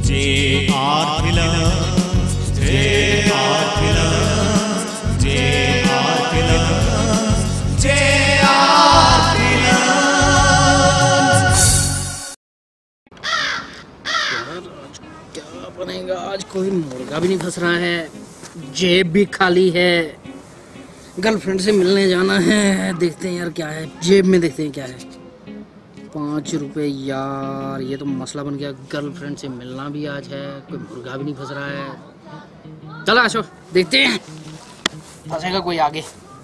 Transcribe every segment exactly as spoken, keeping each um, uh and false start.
J R Films, J R Films, J R Films, J R Films। यार आज क्या बनेगा? आज कोई मुर्गा भी नहीं फंस रहा है, जेब भी खाली है, गर्लफ्रेंड से मिलने जाना है। देखते हैं यार क्या है जेब में, देखते हैं क्या है। पाँच रुपये यार, ये तो मसला बन गया। गर्लफ्रेंड से मिलना भी आज है, कोई मुर्गा भी नहीं फंस रहा है। चलो आशो देखते हैं फंसेगा कोई आगे।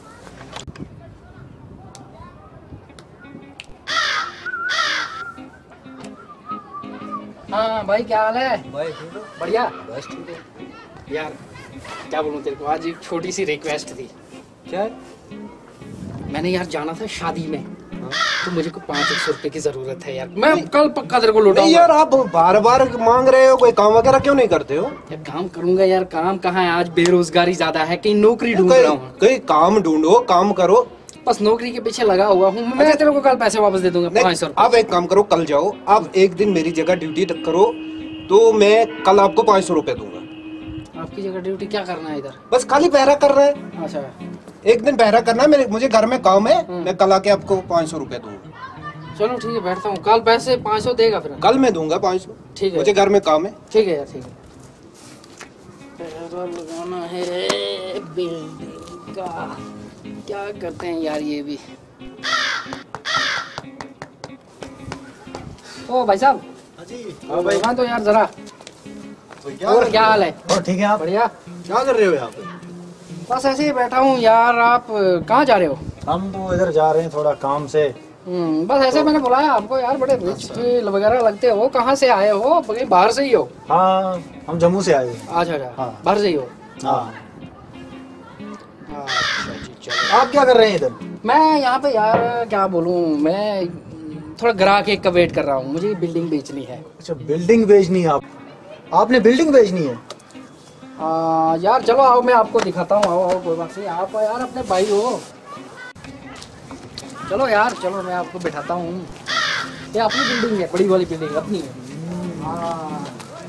हाँ भाई, क्या हाल है? भाई ठीक हो? बढ़िया, बस ठीक है। यार क्या बोलूँ तेरे को, आज एक छोटी सी रिक्वेस्ट थी। क्या? मैंने यार जाना था शादी में, हाँ? तो मुझे को पाँच एक सौ रुपए की जरूरत है यार। मैं कल पक्का तेरे को लौटाऊंगा। नहीं यार, आप बार बार मांग रहे हो, कोई काम वगैरह क्यों नहीं करते हो? यार काम करूंगा यार, काम कहाँ है, आज बेरोजगारी ज्यादा है, कहीं नौकरी ढूंढ रहा हूँ। कोई काम ढूंढो, काम करो। बस नौकरी के पीछे लगा हुआ हूँ मैं। अच्छा, तेरे को कल पैसे वापस दे दूंगा पाँच सौ रुपए। आप एक काम करो, कल जाओ, आप एक दिन मेरी जगह ड्यूटी करो, तो मैं कल आपको पाँच सौ रुपए दूंगा। आपकी जगह ड्यूटी क्या करना है इधर? बस खाली पहरा कर रहे हैं। अच्छा, एक दिन पहरा करना है, मेरे मुझे घर में काम है, मैं कल आके आपको पाँच सौ रुपए दूंगा। चलो ठीक है, बैठता हूँ। कल पैसे पाँच सौ देगा फिर? कल मैं दूंगा पाँच सौ। ठीक है, मुझे घर में काम है। ठीक है यार, ठीक है। पहरा लगाना है बिल्डिंग का, क्या करते हैं यार ये भी। ओ भाई साहब। हाँ भाई। हाँ तो यार जरा, क्या और क्या हाल है? और ठीक है। आप बढ़िया। क्या कर रहे हो यहाँ पे? बस ऐसे ही बैठा हूँ यार। आप कहाँ जा रहे हो? हम तो इधर जा रहे हैं थोड़ा काम से। हम्म, बस ऐसे मैंने बुलाया आपको यार, बड़े रिच वगैरह लगते हो। कहाँ से आए हो? कहीं बाहर से ही हो? हाँ, हम जम्मू से आए हैं। अच्छा अच्छा, हाँ। बाहर से ही हो? हाँ। अच्छा जी, चलो। आप क्या कर रहे हैं इधर? मैं यहाँ पे यार क्या बोलूँ, मैं थोड़ा ग्राहक एक का वेट कर रहा हूँ, मुझे बिल्डिंग बेचनी है। अच्छा, बिल्डिंग बेचनी है? आप आपने बिल्डिंग बेचनी है? आ, यार चलो आओ, मैं आपको दिखाता हूँ। आओ आओ, कोई बात नहीं। आप यार अपने भाई हो, चलो यार चलो, मैं आपको बिठाता हूँ। ये अपनी बिल्डिंग है, बड़ी वाली बिल्डिंग अपनी है। हाँ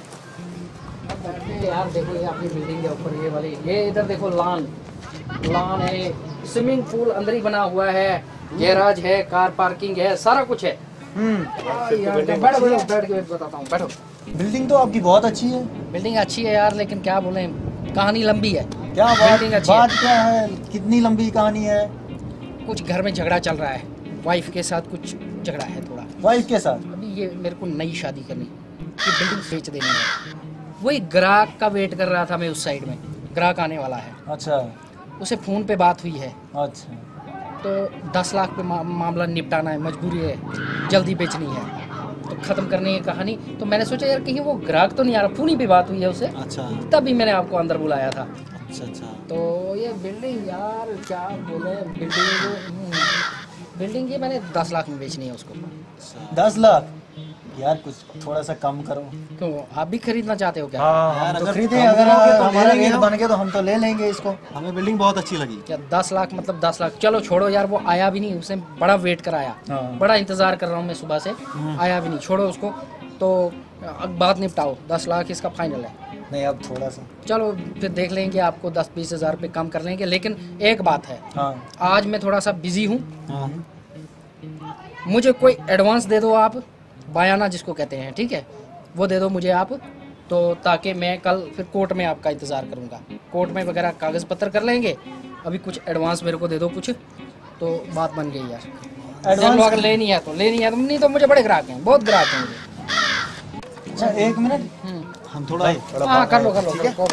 यार, देखो ये अपनी बिल्डिंग है ऊपर, ये वाली। ये इधर देखो, लान लान है, स्विमिंग पूल अंदर ही बना हुआ है, गैराज है, कार पार्किंग है, सारा कुछ है। हम्म। बैठो बैठो, बैठ के बताता हूँ, बैठो। बिल्डिंग तो आपकी बहुत अच्छी है। बिल्डिंग अच्छी है यार, लेकिन क्या बोले, कहानी लंबी है। क्या बात, बिल्डिंग अच्छी बात है। क्या है? कितनी लंबी कहानी है? कुछ घर में झगड़ा चल रहा है, वाइफ के साथ कुछ झगड़ा है थोड़ा। वाइफ के साथ? अभी ये मेरे को नई शादी करनी, ये बिल्डिंग बेच देनी है। वही ग्राहक का वेट कर रहा था मैं, उस साइड में ग्राहक आने वाला है। अच्छा। उसे फ़ोन पे बात हुई है, अच्छा। तो दस लाख पे मा, मामला निपटाना है, मजबूरी है, जल्दी बेचनी है, तो ख़त्म करनी है कहानी। तो मैंने सोचा यार कहीं वो ग्राहक तो नहीं आ रहा, फ़ोन ही पे बात हुई है उससे। अच्छा। तभी मैंने आपको अंदर बुलाया था। अच्छा अच्छा। तो ये बिल्डिंग यार क्या बोले, बिल्डिंग बिल्डिंग ये मैंने दस लाख में बेचनी है उसको। दस लाख यार, कुछ थोड़ा सा कम करो। क्यों, आप भी खरीदना चाहते हो क्या? हाँ, हम तो खरीदे, अगर हमारा रेट बन गया तो हम तो ले लेंगे इसको। हमें बिल्डिंग बहुत अच्छी लगी। क्या दस लाख मतलब दस लाख? चलो छोड़ो यार, वो आया भी नहीं, उसने बड़ा वेट कराया। हाँ। बड़ा इंतजार कर रहा हूँ मैं सुबह से, आया भी नहीं। छोड़ो उसको, तो अब बात निपटाओ। दस लाख इसका फाइनल है। नहीं, अब थोड़ा सा चलो फिर देख लेंगे, आपको दस बीस हजार रुपये कम कर लेंगे। लेकिन एक बात है, हाँ। आज मैं थोड़ा सा बिजी हूँ, हाँ। मुझे कोई एडवांस दे दो आप, बयाना जिसको कहते हैं, ठीक है, वो दे दो मुझे आप, तो ताकि मैं कल फिर कोर्ट में आपका इंतज़ार करूँगा। कोर्ट में वगैरह कागज़ पत्र कर लेंगे। अभी कुछ एडवांस मेरे को दे दो कुछ, तो बात बन गई यार। एडवांस अगर लेनी है तो लेनी है, तो नहीं तो मुझे बड़े ग्राहक हैं, बहुत ग्राहक हैं मुझे। अच्छा, एक मिनट, हम थोड़ा हाँ कर लो कर लो, ठीक है।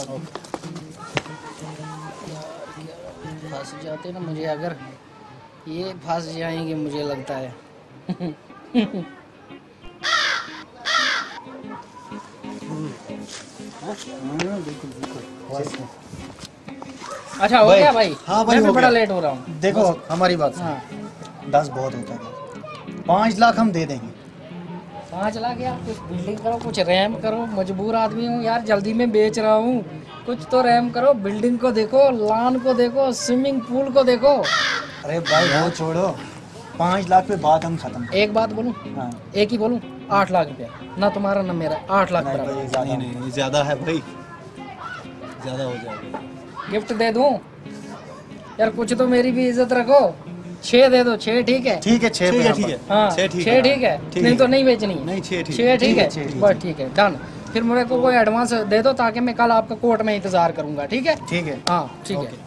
फंस जाते ना मुझे, अगर ये फंस जाएंगे मुझे लगता है। अच्छा हो गया भाई? हाँ भाई, मैं भी हो बड़ा गया। लेट हो रहा हूँ। देखो हमारी बात हाँ। दस बहुत होता है, पाँच लाख हम दे देंगे। पाँच लाख यार, कुछ बिल्डिंग करो, कुछ रैम करो, मजबूर आदमी हूँ यार, जल्दी में बेच रहा हूँ, कुछ तो रैम करो। बिल्डिंग को देखो, लॉन को देखो, स्विमिंग पूल को देखो। अरे भाई वो छोड़ो, पाँच लाख पे बात हम खत्म। एक बात बोलूं? हाँ। एक ही बोलूं? आठ लाख रुपया, ना तुम्हारा ना मेरा, आठ लाख बराबर। नहीं नहीं ज्यादा है भाई, ज्यादा हो जाएगा। गिफ्ट दे दूं यार, कुछ तो मेरी भी इज्जत रखो। छह दे दो, छह ठीक है? ठीक है, छह ठीक है, ठीक है। हाँ छह ठीक छह है। ठीक है, ठीक नहीं है। तो नहीं बेचनी है। नहीं, छह ठीक छह ठीक है, छह ठीक बस ठीक है, डन। फिर मेरे को कोई एडवांस दे दो ताकि मैं कल आपका कोर्ट में इंतजार करूंगा, ठीक है? ठीक है, हाँ ठीक है। ओके।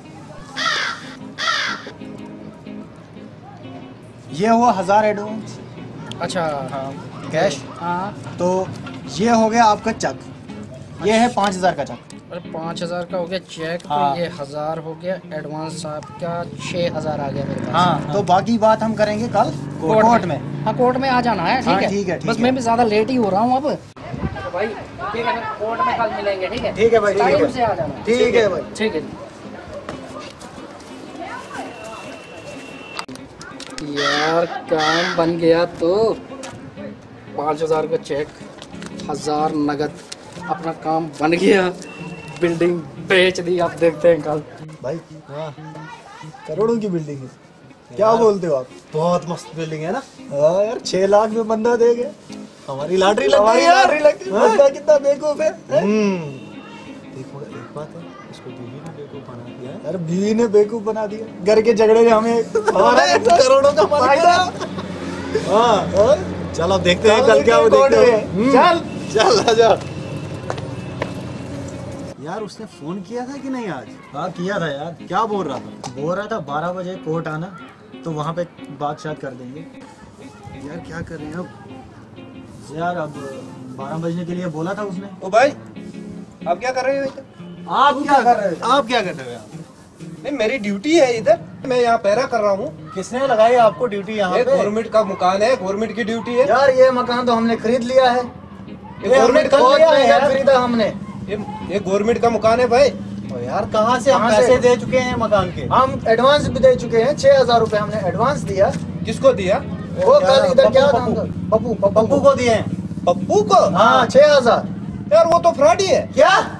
ये हुआ हजार एडवांस। अच्छा हाँ, कैश। हाँ, तो ये हो गया आपका चेक, ये है पाँच हजार का चेक। अरे पाँच हजार का हो गया चेक, हाँ। तो ये हजार हो गया एडवांस आपका, छह हजार आ गया मेरे पास। हाँ, तो बाकी बात हम करेंगे कल कोर्ट में। हाँ कोर्ट में आ जाना है, हाँ, ठीक है? ठीक है, ठीक बस है। मैं भी ज्यादा लेट ही हो रहा हूँ अब। तो भाई ठीक है, कोर्ट में कल मिलेंगे, ठीक है? ठीक है भाई, ठीक टाइम है। से आ जाना। ठीक है भाई। ठीक है यार, काम बन गया। तो पाँच हजार का चेक, हजार नगद, अपना काम बन गया। बिल्डिंग बेच दी, आप देखते हैं कल। भाई हाँ, करोड़ों की बिल्डिंग है, क्या बोलते हो आप? बहुत मस्त बिल्डिंग है ना। हाँ यार, छह लाख में बंदा दे गए, हमारी लॉटरी लग हमारी गई यार। लॉटरी लग गई। हाँ? बंदा कितना बेवकूफ है, हैं? हम्म देखो एक बात है, इसको बीवी ने बेवकूफ बना दिया है। यार बीवी ने बेवकूफ बना दिया, घर के झगड़े में हमें हमारा करोड़ों का फायदा। हाँ, चल अब देखते हैं कल क्या हो, देखते हैं। चल चल आजा। यार उसने फोन किया था कि नहीं आज? हाँ किया था यार। क्या बोल रहा था? बोल रहा था बारह बजे कोर्ट आना, तो वहाँ पे बात शायद कर देंगे। यार क्या कर रहे हैं अब? यार अब बारह बजने के लिए बोला था उसने। ओ भाई, आप क्या कर रहे हो इधर? आप क्या कर रहे हो? आप क्या कर रहे हो यार? नहीं, मेरी ड्यूटी है इधर, मैं यहाँ पैरा कर रहा हूँ। किसने लगाई आपको ड्यूटी यहाँ ये पे? गवर्नमेंट का मकान है, गवर्नमेंट की ड्यूटी है। यार ये मकान तो हमने खरीद लिया है, ये गवर्नमेंट का लिया है यार। खरीदा हमने। ये ये गवर्नमेंट का मकान है भाई। और यार कहाँ से हम पैसे दे चुके हैं मकान के? हम एडवांस भी दे चुके हैं, छह हजार रूपए हमने एडवांस दिया। किसको दिया? वो कल इधर क्या था? पप्पू पप्पू पप्पू को दिए हैं। पप्पू को? हाँ छह हजार। यार वो तो फ्रॉड ही है। क्या?